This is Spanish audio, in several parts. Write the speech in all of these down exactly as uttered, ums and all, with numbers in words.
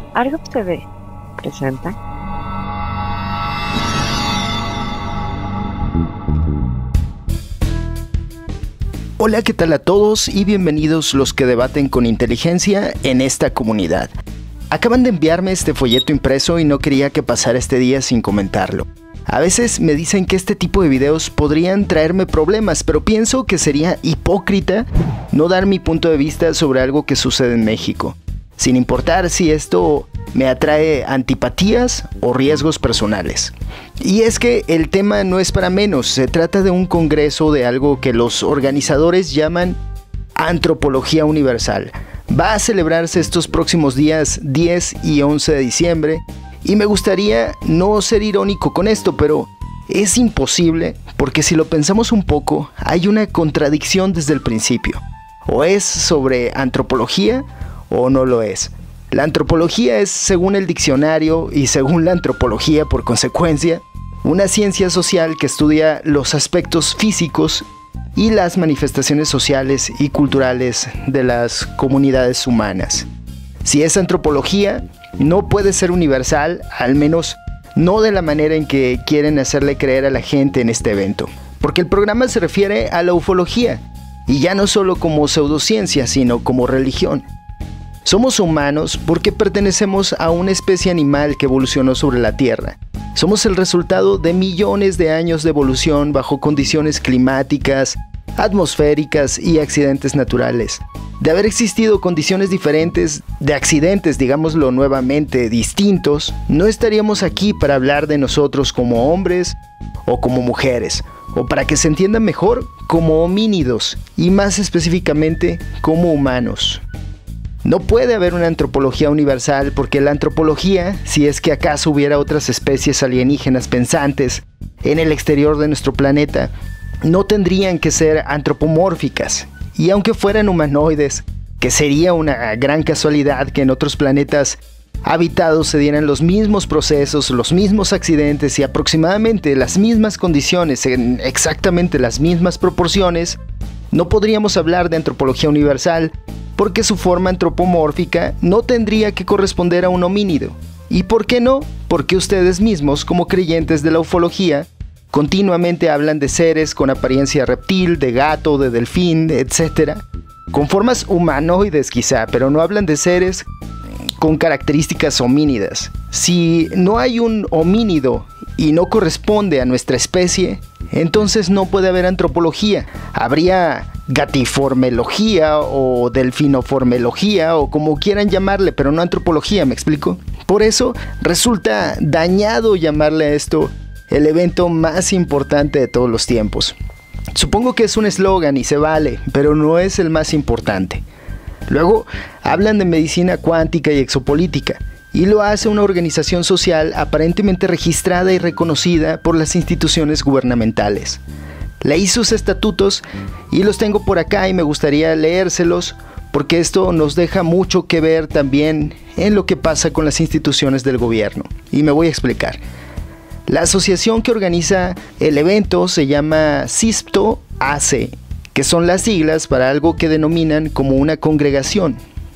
Argop T V presenta. Hola, ¿qué tal a todos? Y bienvenidos los que debaten con inteligencia en esta comunidad. Acaban de enviarme este folleto impreso y no quería que pasara este día sin comentarlo. A veces me dicen que este tipo de videos podrían traerme problemas, pero pienso que sería hipócrita no dar mi punto de vista sobre algo que sucede en México, sin importar si esto me atrae antipatías o riesgos personales. Y es que el tema no es para menos, se trata de un congreso de algo que los organizadores llaman Antropología Universal. Va a celebrarse estos próximos días diez y once de diciembre, y me gustaría no ser irónico con esto, pero es imposible, porque si lo pensamos un poco, hay una contradicción desde el principio. O es sobre antropología o no lo es. La antropología es, según el diccionario y según la antropología por consecuencia, una ciencia social que estudia los aspectos físicos y las manifestaciones sociales y culturales de las comunidades humanas. Si es antropología, no puede ser universal, al menos no de la manera en que quieren hacerle creer a la gente en este evento. Porque el programa se refiere a la ufología, y ya no solo como pseudociencia, sino como religión. Somos humanos porque pertenecemos a una especie animal que evolucionó sobre la Tierra. Somos el resultado de millones de años de evolución bajo condiciones climáticas, atmosféricas y accidentes naturales. De haber existido condiciones diferentes, de accidentes, digámoslo nuevamente, distintos, no estaríamos aquí para hablar de nosotros como hombres o como mujeres, o para que se entienda mejor, como homínidos, y más específicamente, como humanos. No puede haber una antropología universal porque la antropología, si es que acaso hubiera otras especies alienígenas pensantes en el exterior de nuestro planeta, no tendrían que ser antropomórficas. Y aunque fueran humanoides, que sería una gran casualidad que en otros planetas habitados se dieran los mismos procesos, los mismos accidentes y aproximadamente las mismas condiciones en exactamente las mismas proporciones, no podríamos hablar de antropología universal porque su forma antropomórfica no tendría que corresponder a un homínido. ¿Y por qué no? Porque ustedes mismos, como creyentes de la ufología, continuamente hablan de seres con apariencia reptil, de gato, de delfín, etcétera, con formas humanoides quizá, pero no hablan de seres con características homínidas. Si no hay un homínido y no corresponde a nuestra especie, entonces no puede haber antropología. Habría gatiformelogía o delfinoformelogía o como quieran llamarle, pero no antropología, ¿me explico? Por eso resulta dañado llamarle a esto el evento más importante de todos los tiempos. Supongo que es un eslogan y se vale, pero no es el más importante. Luego hablan de medicina cuántica y exopolítica, y lo hace una organización social aparentemente registrada y reconocida por las instituciones gubernamentales. Leí sus estatutos y los tengo por acá y me gustaría leérselos porque esto nos deja mucho que ver también en lo que pasa con las instituciones del gobierno. Y me voy a explicar. La asociación que organiza el evento se llama CISPTO-A C, que son las siglas para algo que denominan como una congregación.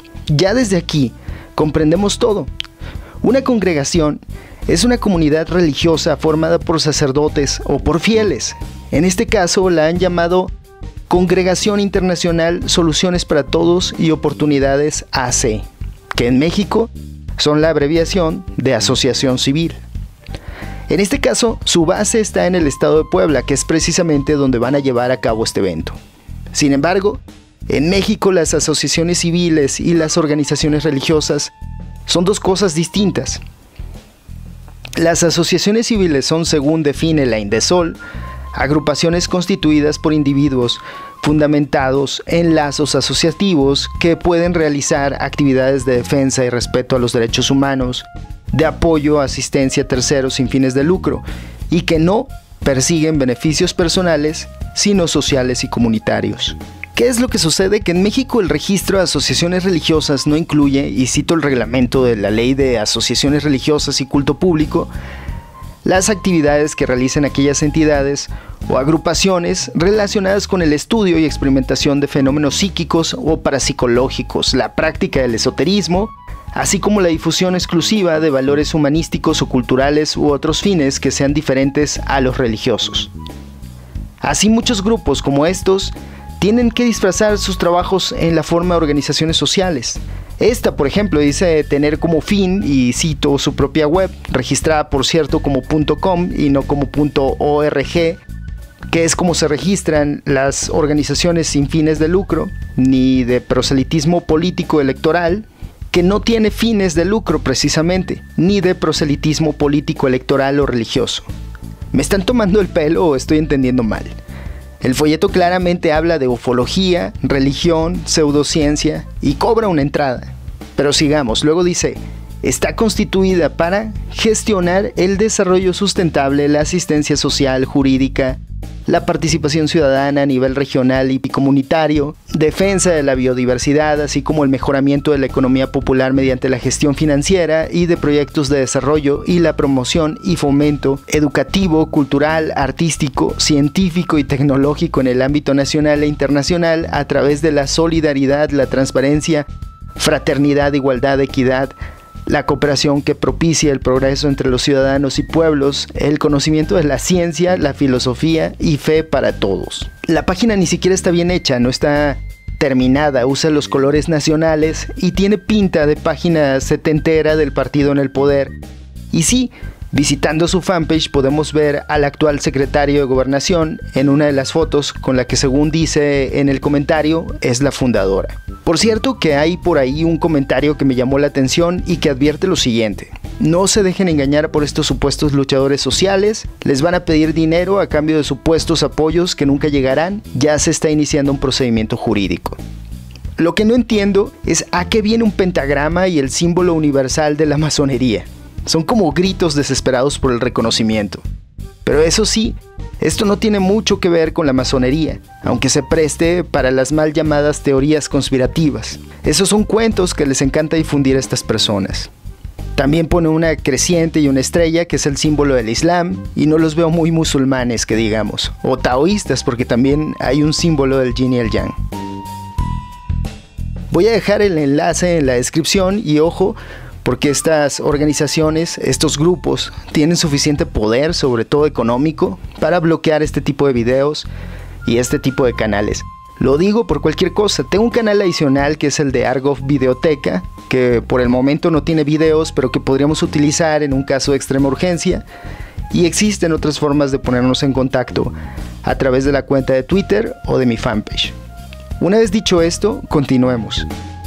Ya desde aquí comprendemos todo. Una congregación es una comunidad religiosa formada por sacerdotes o por fieles. En este caso la han llamado Congregación Internacional Soluciones para Todos y Oportunidades A C, que en México son la abreviación de Asociación Civil. En este caso, su base está en el estado de Puebla, que es precisamente donde van a llevar a cabo este evento. Sin embargo, en México las asociaciones civiles y las organizaciones religiosas son dos cosas distintas. Las asociaciones civiles son, según define la INDESOL, agrupaciones constituidas por individuos fundamentados en lazos asociativos que pueden realizar actividades de defensa y respeto a los derechos humanos, de apoyo, asistencia a terceros sin fines de lucro, y que no persiguen beneficios personales, sino sociales y comunitarios. ¿Qué es lo que sucede? Que en México el registro de asociaciones religiosas no incluye, y cito el reglamento de la Ley de Asociaciones Religiosas y Culto Público, las actividades que realicen aquellas entidades o agrupaciones relacionadas con el estudio y experimentación de fenómenos psíquicos o parapsicológicos, la práctica del esoterismo, así como la difusión exclusiva de valores humanísticos o culturales u otros fines que sean diferentes a los religiosos. Así, muchos grupos como estos tienen que disfrazar sus trabajos en la forma de organizaciones sociales. Esta, por ejemplo, dice tener como fin, y cito, su propia web, registrada por cierto como .com y no como .org, que es como se registran las organizaciones sin fines de lucro, ni de proselitismo político electoral, que no tiene fines de lucro precisamente, ni de proselitismo político electoral o religioso. ¿Me están tomando el pelo o estoy entendiendo mal? El folleto claramente habla de ufología, religión, pseudociencia y cobra una entrada. Pero sigamos, luego dice, está constituida para gestionar el desarrollo sustentable, la asistencia social, jurídica, la participación ciudadana a nivel regional y comunitario, defensa de la biodiversidad, así como el mejoramiento de la economía popular mediante la gestión financiera y de proyectos de desarrollo y la promoción y fomento educativo, cultural, artístico, científico y tecnológico en el ámbito nacional e internacional a través de la solidaridad, la transparencia, fraternidad, igualdad, equidad, la cooperación que propicia el progreso entre los ciudadanos y pueblos, el conocimiento de la ciencia, la filosofía y fe para todos. La página ni siquiera está bien hecha, no está terminada, usa los colores nacionales y tiene pinta de página setentera del partido en el poder. Y sí, visitando su fanpage podemos ver al actual secretario de Gobernación en una de las fotos con la que, según dice en el comentario, es la fundadora. Por cierto que hay por ahí un comentario que me llamó la atención y que advierte lo siguiente: no se dejen engañar por estos supuestos luchadores sociales, les van a pedir dinero a cambio de supuestos apoyos que nunca llegarán, ya se está iniciando un procedimiento jurídico. Lo que no entiendo es a qué viene un pentagrama y el símbolo universal de la masonería. Son como gritos desesperados por el reconocimiento. Pero eso sí, esto no tiene mucho que ver con la masonería, aunque se preste para las mal llamadas teorías conspirativas. Esos son cuentos que les encanta difundir a estas personas. También pone una creciente y una estrella, que es el símbolo del Islam, y no los veo muy musulmanes, que digamos, o taoístas, porque también hay un símbolo del yin y el yang. Voy a dejar el enlace en la descripción y ojo, porque estas organizaciones, estos grupos, tienen suficiente poder, sobre todo económico, para bloquear este tipo de videos y este tipo de canales. Lo digo por cualquier cosa. Tengo un canal adicional que es el de Argov Videoteca, que por el momento no tiene videos, pero que podríamos utilizar en un caso de extrema urgencia. Y existen otras formas de ponernos en contacto a través de la cuenta de Twitter o de mi fanpage. Una vez dicho esto, continuemos.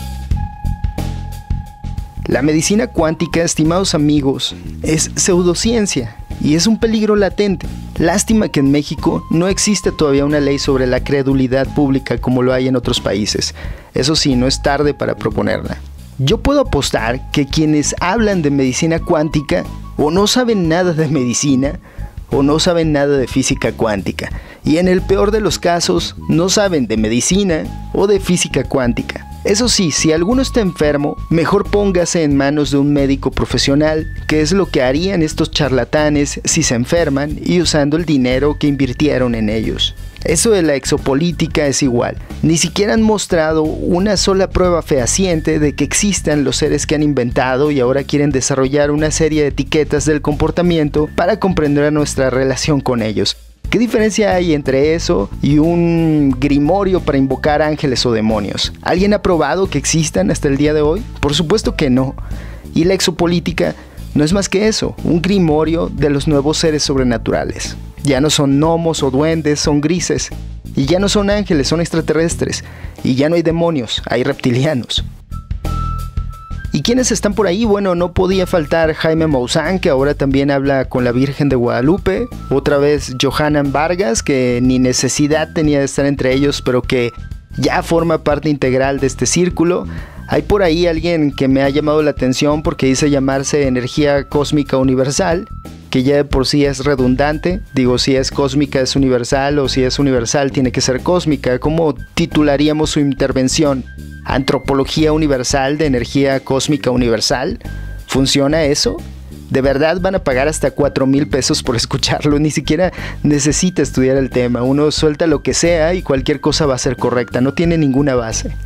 La medicina cuántica, estimados amigos, es pseudociencia y es un peligro latente. Lástima que en México no existe todavía una ley sobre la credulidad pública como lo hay en otros países. Eso sí, no es tarde para proponerla. Yo puedo apostar que quienes hablan de medicina cuántica o no saben nada de medicina o no saben nada de física cuántica. Y en el peor de los casos, no saben de medicina o de física cuántica. Eso sí, si alguno está enfermo, mejor póngase en manos de un médico profesional, que es lo que harían estos charlatanes si se enferman y usando el dinero que invirtieron en ellos. Eso de la exopolítica es igual. Ni siquiera han mostrado una sola prueba fehaciente de que existan los seres que han inventado y ahora quieren desarrollar una serie de etiquetas del comportamiento para comprender nuestra relación con ellos. ¿Qué diferencia hay entre eso y un grimorio para invocar ángeles o demonios? ¿Alguien ha probado que existan hasta el día de hoy? Por supuesto que no. Y la exopolítica no es más que eso, un grimorio de los nuevos seres sobrenaturales. Ya no son gnomos o duendes, son grises. Y ya no son ángeles, son extraterrestres. Y ya no hay demonios, hay reptilianos. ¿Y quiénes están por ahí? Bueno, no podía faltar Jaime Maussan, que ahora también habla con la Virgen de Guadalupe. Otra vez Johanan Vargas, que ni necesidad tenía de estar entre ellos, pero que ya forma parte integral de este círculo. Hay por ahí alguien que me ha llamado la atención porque dice llamarse Energía Cósmica Universal, que ya de por sí es redundante. Digo, si es cósmica es universal, o si es universal tiene que ser cósmica. ¿Cómo titularíamos su intervención? ¿Antropología universal de energía cósmica universal? ¿Funciona eso? ¿De verdad van a pagar hasta cuatro mil pesos por escucharlo? Ni siquiera necesita estudiar el tema. Uno suelta lo que sea y cualquier cosa va a ser correcta. No tiene ninguna base.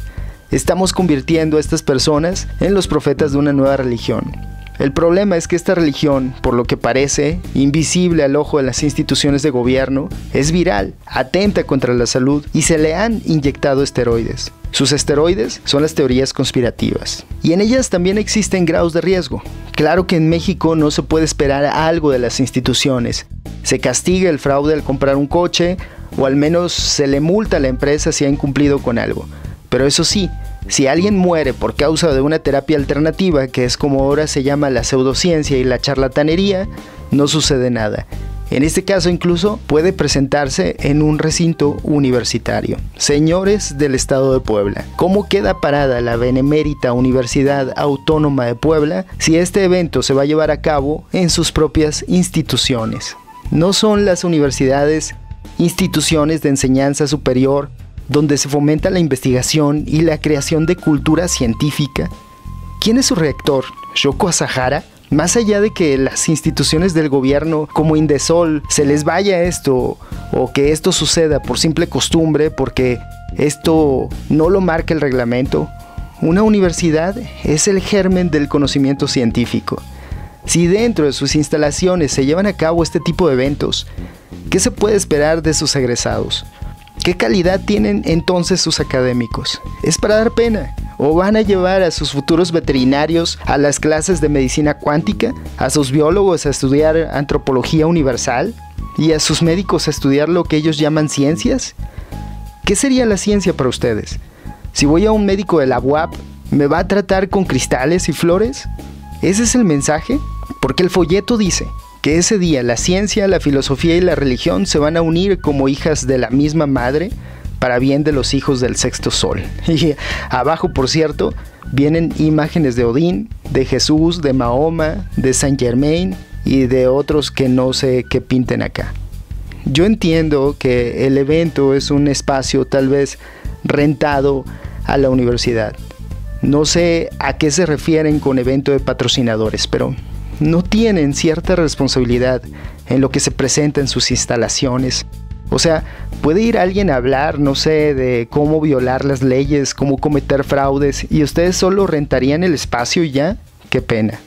Estamos convirtiendo a estas personas en los profetas de una nueva religión. El problema es que esta religión, por lo que parece, invisible al ojo de las instituciones de gobierno, es viral, atenta contra la salud y se le han inyectado esteroides. Sus esteroides son las teorías conspirativas. Y en ellas también existen grados de riesgo. Claro que en México no se puede esperar algo de las instituciones. Se castiga el fraude al comprar un coche, o al menos se le multa a la empresa si ha incumplido con algo. Pero eso sí, si alguien muere por causa de una terapia alternativa, que es como ahora se llama la pseudociencia y la charlatanería, no sucede nada. En este caso incluso puede presentarse en un recinto universitario. Señores del Estado de Puebla, ¿cómo queda parada la benemérita Universidad Autónoma de Puebla si este evento se va a llevar a cabo en sus propias instituciones? ¿No son las universidades instituciones de enseñanza superior donde se fomenta la investigación y la creación de cultura científica? ¿Quién es su rector? ¿Shoko Asahara? Más allá de que las instituciones del gobierno como Indesol se les vaya esto, o que esto suceda por simple costumbre, porque esto no lo marca el reglamento, una universidad es el germen del conocimiento científico. Si dentro de sus instalaciones se llevan a cabo este tipo de eventos, ¿qué se puede esperar de sus egresados? ¿Qué calidad tienen entonces sus académicos? ¿Es para dar pena? ¿O van a llevar a sus futuros veterinarios a las clases de medicina cuántica? ¿A sus biólogos a estudiar antropología universal? ¿Y a sus médicos a estudiar lo que ellos llaman ciencias? ¿Qué sería la ciencia para ustedes? Si voy a un médico de la U A P, ¿me va a tratar con cristales y flores? ¿Ese es el mensaje? Porque el folleto dice que ese día la ciencia, la filosofía y la religión se van a unir como hijas de la misma madre para bien de los hijos del sexto sol. Y abajo, por cierto, vienen imágenes de Odín, de Jesús, de Mahoma, de Saint Germain y de otros que no sé qué pinten acá. Yo entiendo que el evento es un espacio tal vez rentado a la universidad. No sé a qué se refieren con evento de patrocinadores, pero no tienen cierta responsabilidad en lo que se presenta en sus instalaciones. O sea, puede ir alguien a hablar, no sé, de cómo violar las leyes, cómo cometer fraudes, y ustedes solo rentarían el espacio y ya. Qué pena.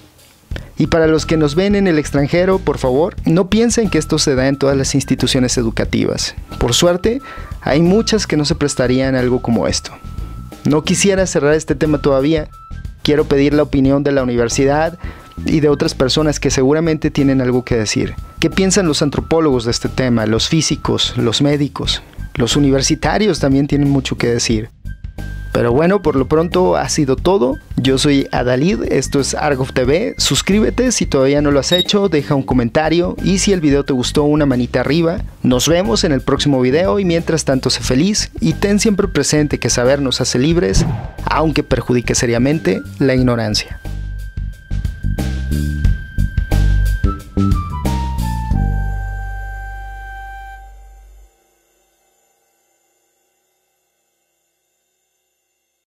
Y para los que nos ven en el extranjero, por favor, no piensen que esto se da en todas las instituciones educativas. Por suerte, hay muchas que no se prestarían a algo como esto. No quisiera cerrar este tema todavía. Quiero pedir la opinión de la universidad y de otras personas que seguramente tienen algo que decir. ¿Qué piensan los antropólogos de este tema? Los físicos, los médicos, los universitarios también tienen mucho que decir. Pero bueno, por lo pronto ha sido todo. Yo soy Adalid, esto es Argov T V. Suscríbete si todavía no lo has hecho, deja un comentario y si el video te gustó, una manita arriba. Nos vemos en el próximo video y mientras tanto sé feliz y ten siempre presente que saber nos hace libres, aunque perjudique seriamente la ignorancia.